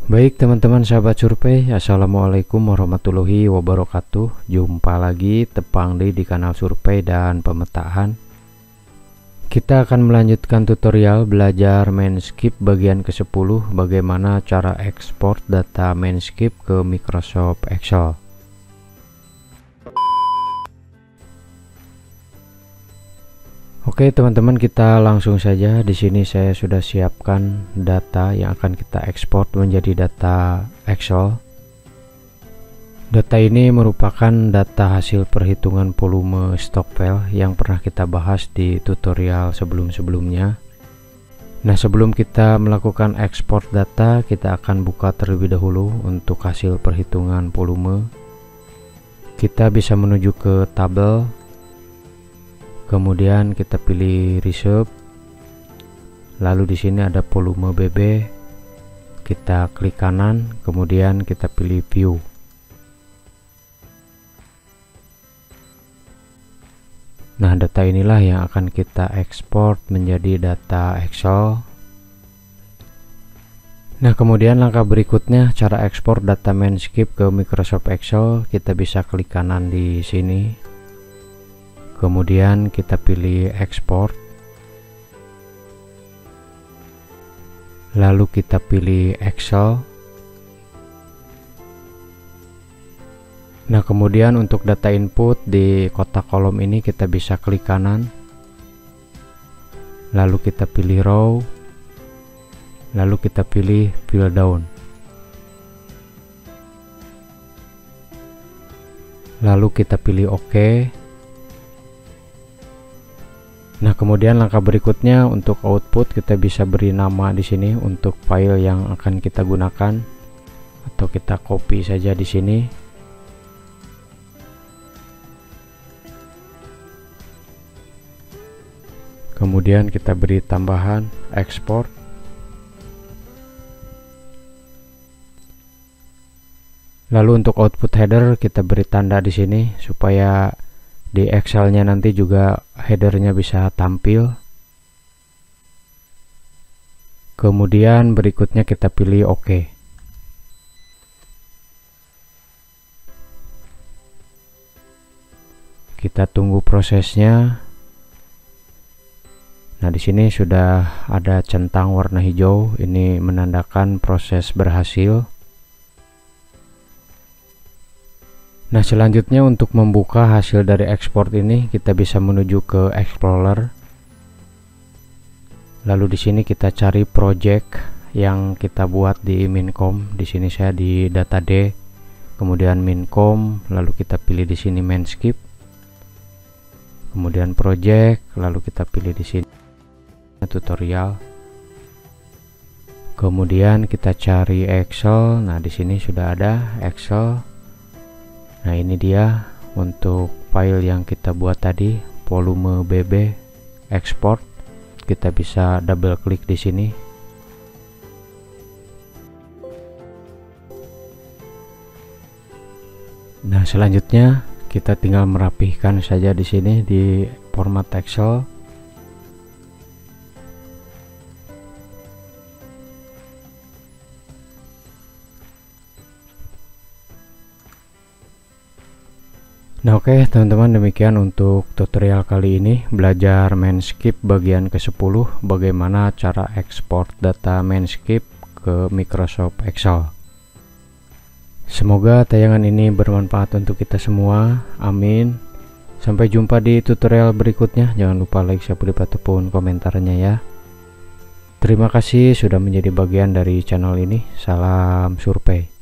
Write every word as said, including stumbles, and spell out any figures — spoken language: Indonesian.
Baik teman-teman sahabat survei, assalamualaikum warahmatullahi wabarakatuh. Jumpa lagi tepang di di kanal survei dan pemetaan. Kita akan melanjutkan tutorial belajar Mainscape bagian ke sepuluh, bagaimana cara ekspor data Mainscape ke Microsoft Excel. Oke teman-teman, kita langsung saja. Di sini saya sudah siapkan data yang akan kita ekspor menjadi data Excel. Data ini merupakan data hasil perhitungan volume stock file yang pernah kita bahas di tutorial sebelum-sebelumnya. Nah, sebelum kita melakukan ekspor data, kita akan buka terlebih dahulu untuk hasil perhitungan volume. Kita bisa menuju ke tabel. Kemudian kita pilih reserve, lalu di sini ada volume B B, kita klik kanan, kemudian kita pilih view. Nah, data inilah yang akan kita ekspor menjadi data Excel. Nah, kemudian langkah berikutnya cara ekspor data Mainscape ke Microsoft Excel. Kita bisa klik kanan di sini. Kemudian kita pilih export, lalu kita pilih Excel. Nah, kemudian untuk data input di kotak kolom ini kita bisa klik kanan, lalu kita pilih row, lalu kita pilih fill down, lalu kita pilih OK. Nah, kemudian langkah berikutnya untuk output kita bisa beri nama di sini untuk file yang akan kita gunakan, atau kita copy saja di sini. Kemudian kita beri tambahan export. Lalu untuk output header kita beri tanda di sini supaya di Excelnya nanti juga headernya bisa tampil. Kemudian berikutnya kita pilih OK. Kita tunggu prosesnya. Nah, di sini sudah ada centang warna hijau, ini menandakan proses berhasil. Nah, selanjutnya untuk membuka hasil dari ekspor ini kita bisa menuju ke Explorer. Lalu di sini kita cari project yang kita buat di Mincom. Di sini saya di data D, kemudian Mincom, lalu kita pilih di sini Mainscape. Kemudian project, lalu kita pilih di sini tutorial. Kemudian kita cari Excel. Nah, di sini sudah ada Excel. Nah, ini dia untuk file yang kita buat tadi, volume B B export. Kita bisa double klik di sini. Nah, selanjutnya kita tinggal merapihkan saja di sini di format Excel. Nah, oke okay, teman-teman, demikian untuk tutorial kali ini belajar Mainscape bagian ke sepuluh, bagaimana cara ekspor data Mainscape ke Microsoft Excel. Semoga tayangan ini bermanfaat untuk kita semua. Amin. Sampai jumpa di tutorial berikutnya. Jangan lupa like, subscribe, ataupun komentarnya ya. Terima kasih sudah menjadi bagian dari channel ini. Salam survei.